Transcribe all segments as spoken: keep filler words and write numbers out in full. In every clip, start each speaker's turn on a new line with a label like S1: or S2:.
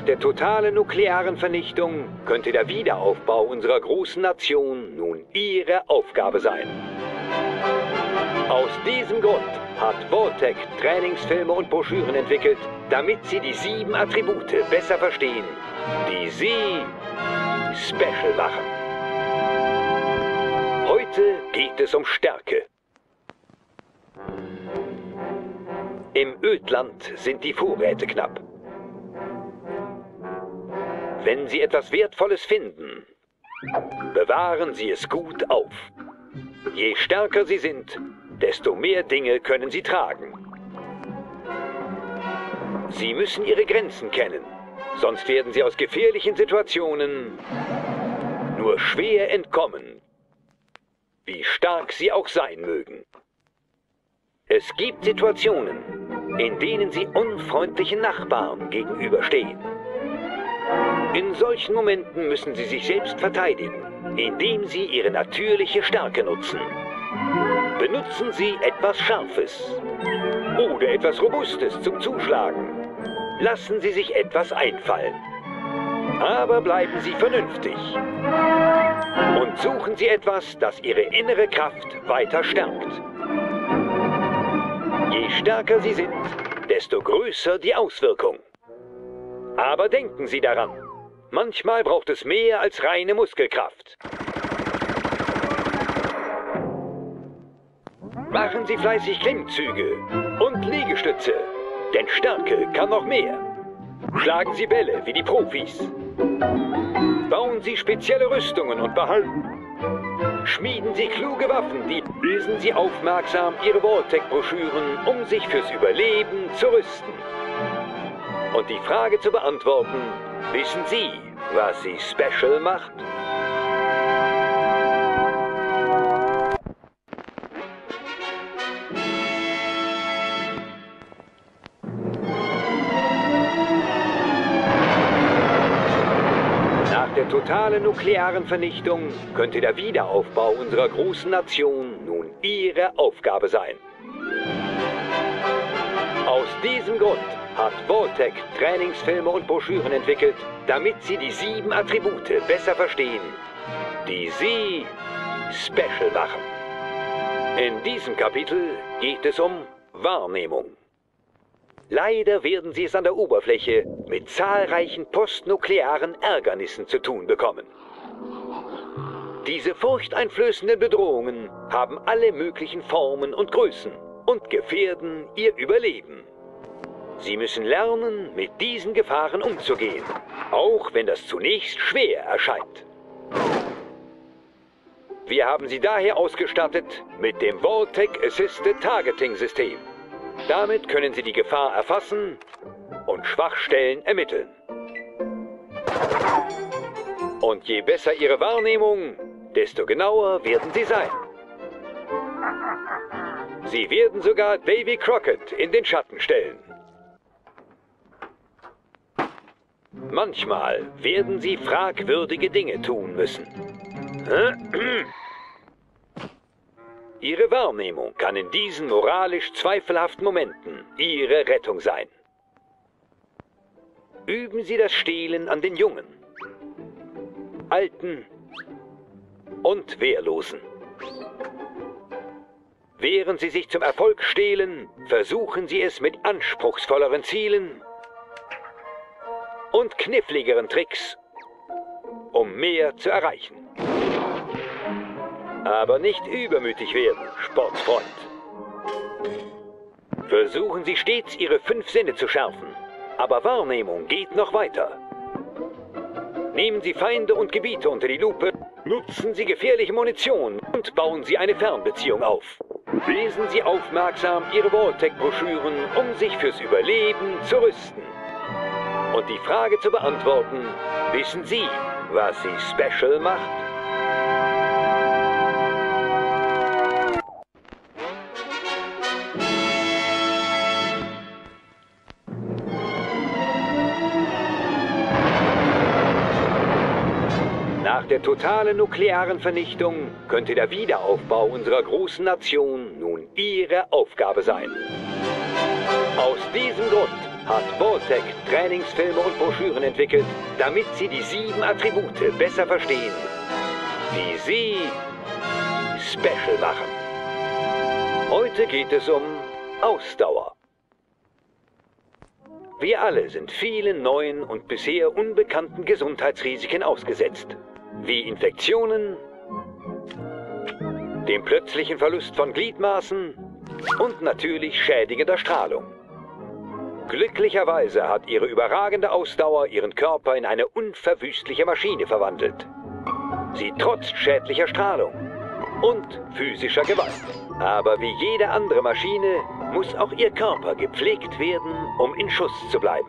S1: Nach der totalen nuklearen Vernichtung könnte der Wiederaufbau unserer großen Nation nun Ihre Aufgabe sein. Aus diesem Grund hat Vault-Tec Trainingsfilme und Broschüren entwickelt, damit Sie die sieben Attribute besser verstehen, die Sie special machen. Heute geht es um Stärke. Im Ödland sind die Vorräte knapp. Wenn Sie etwas Wertvolles finden, bewahren Sie es gut auf. Je stärker Sie sind, desto mehr Dinge können Sie tragen. Sie müssen Ihre Grenzen kennen, sonst werden Sie aus gefährlichen Situationen nur schwer entkommen, wie stark sie auch sein mögen. Es gibt Situationen, in denen Sie unfreundlichen Nachbarn gegenüberstehen. In solchen Momenten müssen Sie sich selbst verteidigen, indem Sie Ihre natürliche Stärke nutzen. Benutzen Sie etwas Scharfes oder etwas Robustes zum Zuschlagen. Lassen Sie sich etwas einfallen. Aber bleiben Sie vernünftig. Und suchen Sie etwas, das Ihre innere Kraft weiter stärkt. Je stärker Sie sind, desto größer die Auswirkung. Aber denken Sie daran, manchmal braucht es mehr als reine Muskelkraft. Machen Sie fleißig Klimmzüge und Liegestütze, denn Stärke kann noch mehr. Schlagen Sie Bälle wie die Profis. Bauen Sie spezielle Rüstungen und behalten. Schmieden Sie kluge Waffen, die lesen Sie aufmerksam Ihre Vault-Tec-Broschüren, um sich fürs Überleben zu rüsten. Und die Frage zu beantworten, wissen Sie, was Sie special macht? Nach der totalen nuklearen Vernichtung könnte der Wiederaufbau unserer großen Nation nun Ihre Aufgabe sein. Aus diesem Grund hat Vault-Tec Trainingsfilme und Broschüren entwickelt, damit Sie die sieben Attribute besser verstehen, die Sie special machen. In diesem Kapitel geht es um Wahrnehmung. Leider werden Sie es an der Oberfläche mit zahlreichen postnuklearen Ärgernissen zu tun bekommen. Diese furchteinflößenden Bedrohungen haben alle möglichen Formen und Größen und gefährden Ihr Überleben. Sie müssen lernen, mit diesen Gefahren umzugehen, auch wenn das zunächst schwer erscheint. Wir haben Sie daher ausgestattet mit dem Vault-Tec Assisted Targeting System. Damit können Sie die Gefahr erfassen und Schwachstellen ermitteln. Und je besser Ihre Wahrnehmung, desto genauer werden Sie sein. Sie werden sogar Davy Crockett in den Schatten stellen. Manchmal werden Sie fragwürdige Dinge tun müssen. Ihre Wahrnehmung kann in diesen moralisch zweifelhaften Momenten Ihre Rettung sein. Üben Sie das Stehlen an den Jungen, Alten und Wehrlosen. Während Sie sich zum Erfolg stehlen, versuchen Sie es mit anspruchsvolleren Zielen und kniffligeren Tricks, um mehr zu erreichen. Aber nicht übermütig werden, Sportsfreund. Versuchen Sie stets, Ihre fünf Sinne zu schärfen, aber Wahrnehmung geht noch weiter. Nehmen Sie Feinde und Gebiete unter die Lupe, nutzen Sie gefährliche Munition und bauen Sie eine Fernbeziehung auf. Lesen Sie aufmerksam Ihre Vault-Tec-Broschüren, um sich fürs Überleben zu rüsten. Und die Frage zu beantworten, wissen Sie, was Sie special macht? Nach der totalen nuklearen Vernichtung könnte der Wiederaufbau unserer großen Nation nun Ihre Aufgabe sein. Aus diesem Grund hat Vault-Tec Trainingsfilme und Broschüren entwickelt, damit Sie die sieben Attribute besser verstehen, die Sie special machen. Heute geht es um Ausdauer. Wir alle sind vielen neuen und bisher unbekannten Gesundheitsrisiken ausgesetzt, wie Infektionen, dem plötzlichen Verlust von Gliedmaßen und natürlich schädigender Strahlung. Glücklicherweise hat ihre überragende Ausdauer ihren Körper in eine unverwüstliche Maschine verwandelt. Sie trotzt schädlicher Strahlung und physischer Gewalt. Aber wie jede andere Maschine muss auch ihr Körper gepflegt werden, um in Schuss zu bleiben.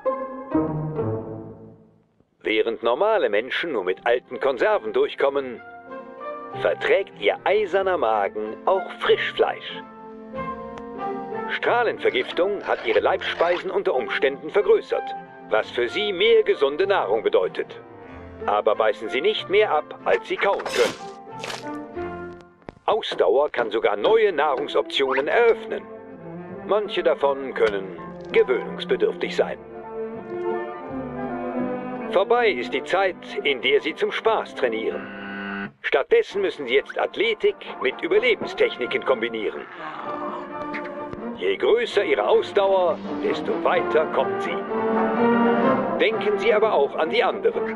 S1: Während normale Menschen nur mit alten Konserven durchkommen, verträgt ihr eiserner Magen auch Frischfleisch. Strahlenvergiftung hat ihre Leibspeisen unter Umständen vergrößert, was für sie mehr gesunde Nahrung bedeutet. Aber beißen sie nicht mehr ab, als sie kauen können. Ausdauer kann sogar neue Nahrungsoptionen eröffnen. Manche davon können gewöhnungsbedürftig sein. Vorbei ist die Zeit, in der sie zum Spaß trainieren. Stattdessen müssen sie jetzt Athletik mit Überlebenstechniken kombinieren. Je größer ihre Ausdauer, desto weiter kommt sie. Denken Sie aber auch an die anderen.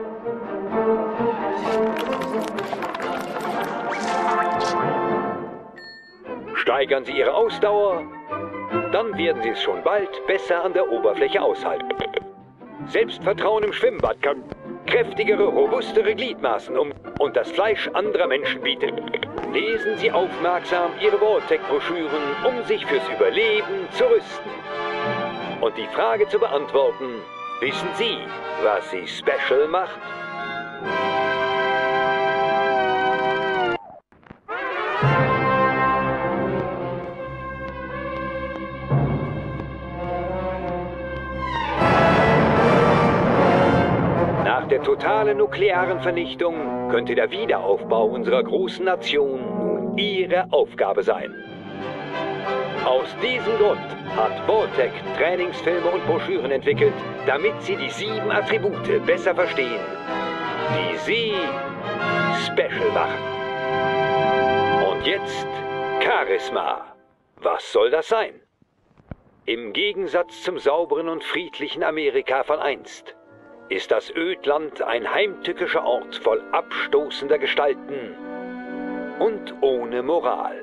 S1: Steigern Sie Ihre Ausdauer, dann werden Sie es schon bald besser an der Oberfläche aushalten. Selbstvertrauen im Schwimmbad kann kräftigere, robustere Gliedmaßen um und das Fleisch anderer Menschen bieten. Lesen Sie aufmerksam Ihre Vault-Tec-Broschüren, um sich fürs Überleben zu rüsten. Und die Frage zu beantworten, wissen Sie, was Sie special macht? Nach der totalen nuklearen Vernichtung könnte der Wiederaufbau unserer großen Nation nun Ihre Aufgabe sein. Aus diesem Grund hat Vault-Tec Trainingsfilme und Broschüren entwickelt, damit Sie die sieben Attribute besser verstehen, die Sie special machen. Und jetzt Charisma. Was soll das sein? Im Gegensatz zum sauberen und friedlichen Amerika von einst ist das Ödland ein heimtückischer Ort voll abstoßender Gestalten und ohne Moral.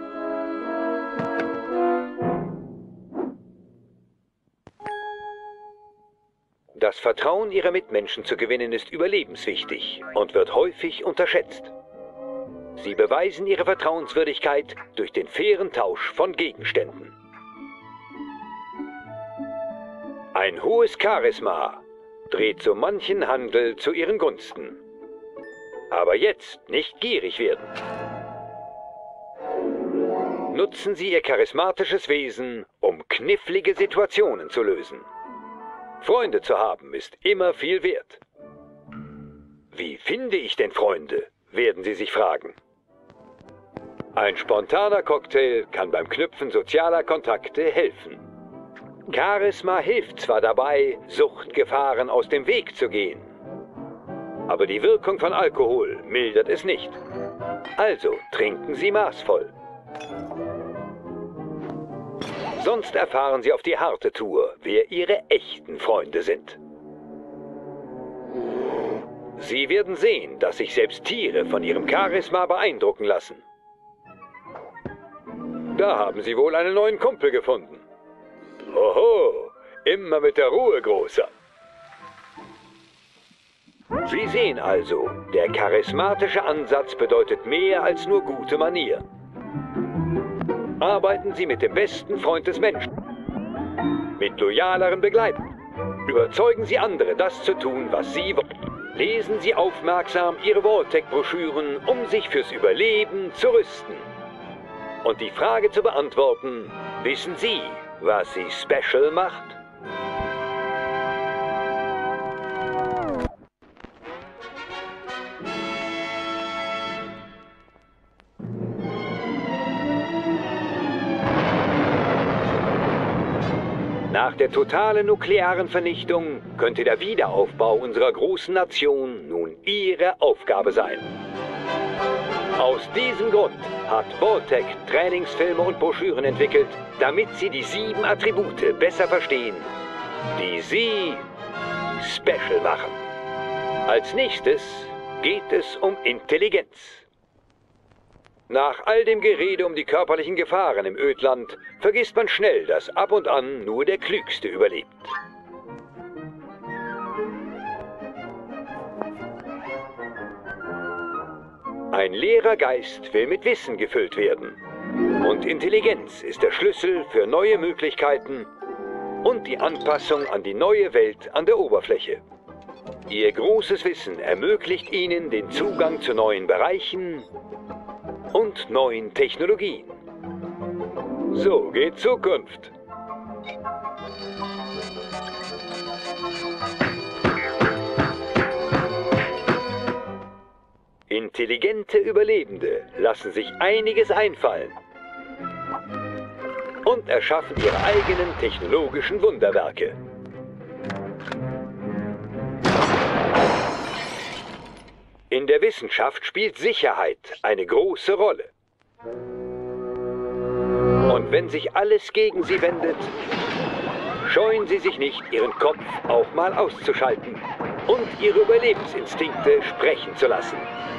S1: Das Vertrauen ihrer Mitmenschen zu gewinnen ist überlebenswichtig und wird häufig unterschätzt. Sie beweisen ihre Vertrauenswürdigkeit durch den fairen Tausch von Gegenständen. Ein hohes Charisma dreht so manchen Handel zu ihren Gunsten. Aber jetzt nicht gierig werden. Nutzen Sie Ihr charismatisches Wesen, um knifflige Situationen zu lösen. Freunde zu haben ist immer viel wert. Wie finde ich denn Freunde, werden Sie sich fragen. Ein spontaner Cocktail kann beim Knüpfen sozialer Kontakte helfen. Charisma hilft zwar dabei, Suchtgefahren aus dem Weg zu gehen, aber die Wirkung von Alkohol mildert es nicht. Also trinken Sie maßvoll. Sonst erfahren Sie auf die harte Tour, wer Ihre echten Freunde sind. Sie werden sehen, dass sich selbst Tiere von ihrem Charisma beeindrucken lassen. Da haben Sie wohl einen neuen Kumpel gefunden. Oho, immer mit der Ruhe, Großer. Sie sehen also, der charismatische Ansatz bedeutet mehr als nur gute Manieren. Arbeiten Sie mit dem besten Freund des Menschen, mit loyaleren Begleitern. Überzeugen Sie andere, das zu tun, was Sie wollen. Lesen Sie aufmerksam Ihre Vault-Tec-Broschüren, um sich fürs Überleben zu rüsten. Und die Frage zu beantworten, wissen Sie, was Sie special macht? Nach der totalen nuklearen Vernichtung könnte der Wiederaufbau unserer großen Nation nun Ihre Aufgabe sein. Aus diesem Grund hat Vault-Tec Trainingsfilme und Broschüren entwickelt, damit Sie die sieben Attribute besser verstehen, die Sie special machen. Als nächstes geht es um Intelligenz. Nach all dem Gerede um die körperlichen Gefahren im Ödland vergisst man schnell, dass ab und an nur der Klügste überlebt. Ein leerer Geist will mit Wissen gefüllt werden. Und Intelligenz ist der Schlüssel für neue Möglichkeiten und die Anpassung an die neue Welt an der Oberfläche. Ihr großes Wissen ermöglicht Ihnen den Zugang zu neuen Bereichen und neuen Technologien. So geht Zukunft. Intelligente Überlebende lassen sich einiges einfallen und erschaffen ihre eigenen technologischen Wunderwerke. In der Wissenschaft spielt Sicherheit eine große Rolle. Und wenn sich alles gegen sie wendet, scheuen sie sich nicht, ihren Kopf auch mal auszuschalten und ihre Überlebensinstinkte sprechen zu lassen.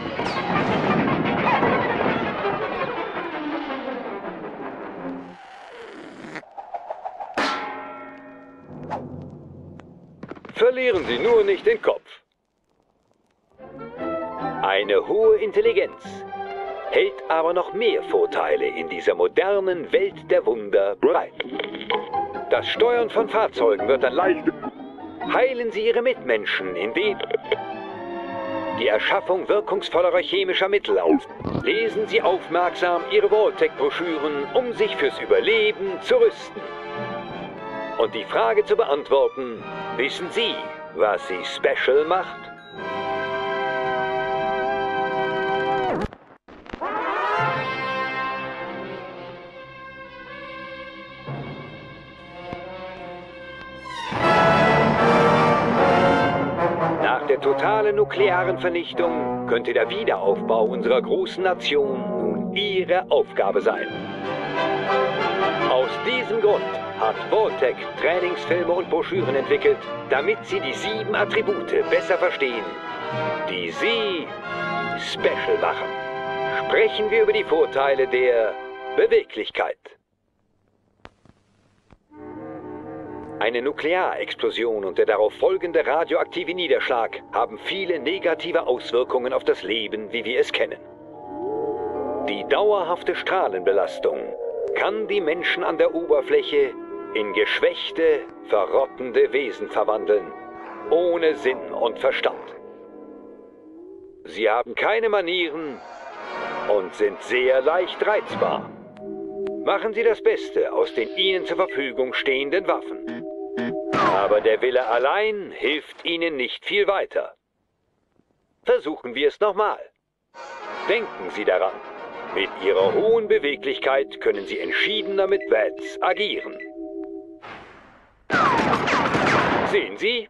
S1: Verlieren Sie nur nicht den Kopf. Eine hohe Intelligenz hält aber noch mehr Vorteile in dieser modernen Welt der Wunder bereit. Das Steuern von Fahrzeugen wird dann leicht. Heilen Sie Ihre Mitmenschen, indem die Erschaffung wirkungsvollerer chemischer Mittel auf. Lesen Sie aufmerksam Ihre Vault-Tec-Broschüren, um sich fürs Überleben zu rüsten. Und die Frage zu beantworten, wissen Sie, was Sie special macht? Nach der totalen nuklearen Vernichtung könnte der Wiederaufbau unserer großen Nation nun Ihre Aufgabe sein. Aus diesem Grund hat Vault-Tec Trainingsfilme und Broschüren entwickelt, damit Sie die sieben Attribute besser verstehen, die Sie special machen. Sprechen wir über die Vorteile der Beweglichkeit. Eine Nuklearexplosion und der darauf folgende radioaktive Niederschlag haben viele negative Auswirkungen auf das Leben, wie wir es kennen. Die dauerhafte Strahlenbelastung kann die Menschen an der Oberfläche in geschwächte, verrottende Wesen verwandeln, ohne Sinn und Verstand. Sie haben keine Manieren und sind sehr leicht reizbar. Machen Sie das Beste aus den Ihnen zur Verfügung stehenden Waffen. Aber der Wille allein hilft Ihnen nicht viel weiter. Versuchen wir es nochmal. Denken Sie daran, mit Ihrer hohen Beweglichkeit können Sie entschiedener mit Bats agieren. Sehen Sie?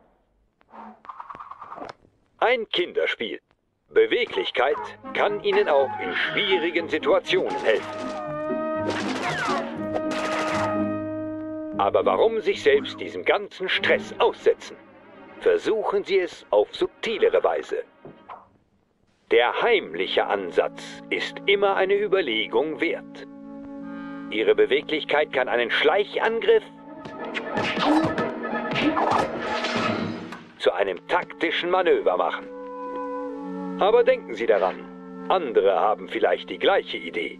S1: Ein Kinderspiel. Beweglichkeit kann Ihnen auch in schwierigen Situationen helfen. Aber warum sich selbst diesem ganzen Stress aussetzen? Versuchen Sie es auf subtilere Weise. Der heimliche Ansatz ist immer eine Überlegung wert. Ihre Beweglichkeit kann einen Schleichangriff zu einem taktischen Manöver machen. Aber denken Sie daran, andere haben vielleicht die gleiche Idee.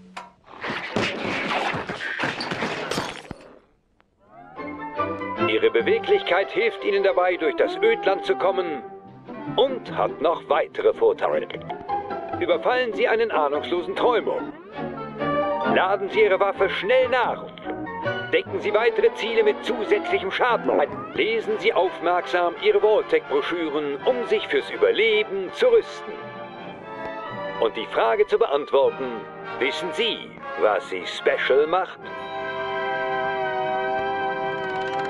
S1: Ihre Beweglichkeit hilft Ihnen dabei, durch das Ödland zu kommen und hat noch weitere Vorteile. Überfallen Sie einen ahnungslosen Träumer. Laden Sie Ihre Waffe schnell nach. Decken Sie weitere Ziele mit zusätzlichem Schaden ein. Lesen Sie aufmerksam Ihre Vault-Tec-Broschüren, um sich fürs Überleben zu rüsten. Und die Frage zu beantworten, wissen Sie, was Sie special macht?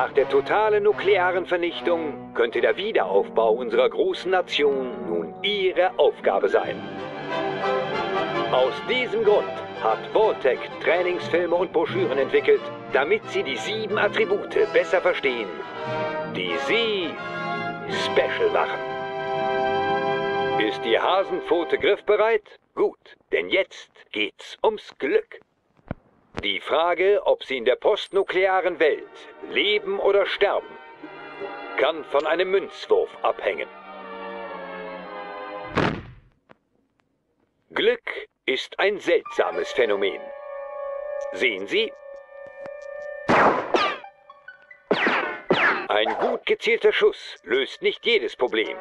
S1: Nach der totalen nuklearen Vernichtung könnte der Wiederaufbau unserer großen Nation nun Ihre Aufgabe sein. Aus diesem Grund hat Vault-Tec Trainingsfilme und Broschüren entwickelt, damit Sie die sieben Attribute besser verstehen, die Sie special machen. Ist die Hasenpfote griffbereit? Gut, denn jetzt geht's ums Glück. Die Frage, ob Sie in der postnuklearen Welt leben oder sterben, kann von einem Münzwurf abhängen. Glück ist ein seltsames Phänomen. Sehen Sie? Ein gut gezielter Schuss löst nicht jedes Problem.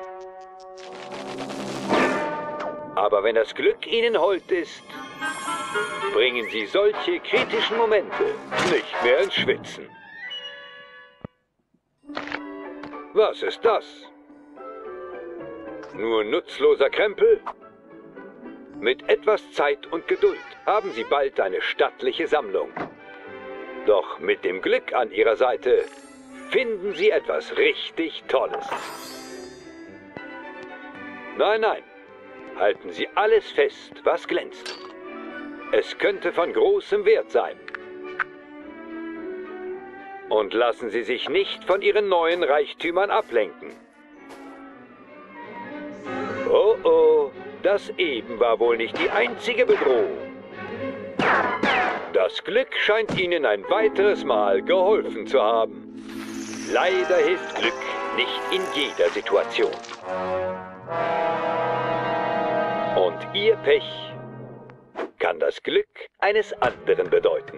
S1: Aber wenn das Glück Ihnen hold ist, bringen Sie solche kritischen Momente nicht mehr ins Schwitzen. Was ist das? Nur nutzloser Krempel? Mit etwas Zeit und Geduld haben Sie bald eine stattliche Sammlung. Doch mit dem Glück an Ihrer Seite finden Sie etwas richtig Tolles. Nein, nein, halten Sie alles fest, was glänzt. Es könnte von großem Wert sein. Und lassen Sie sich nicht von Ihren neuen Reichtümern ablenken. Oh oh, das eben war wohl nicht die einzige Bedrohung. Das Glück scheint Ihnen ein weiteres Mal geholfen zu haben. Leider hilft Glück nicht in jeder Situation. Und Ihr Pech kann das Glück eines anderen bedeuten.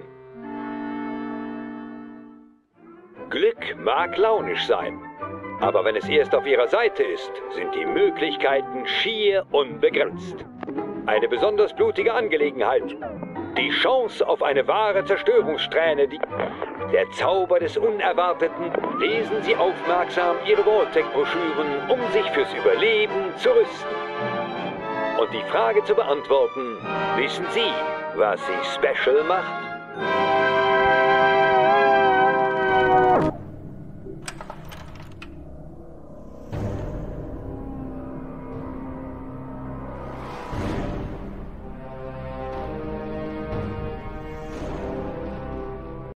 S1: Glück mag launisch sein, aber wenn es erst auf Ihrer Seite ist, sind die Möglichkeiten schier unbegrenzt. Eine besonders blutige Angelegenheit. Die Chance auf eine wahre Zerstörungssträhne, die... Der Zauber des Unerwarteten. Lesen Sie aufmerksam Ihre Vault-Tec-Broschüren, um sich fürs Überleben zu rüsten. Und die Frage zu beantworten, wissen Sie, was Sie special macht?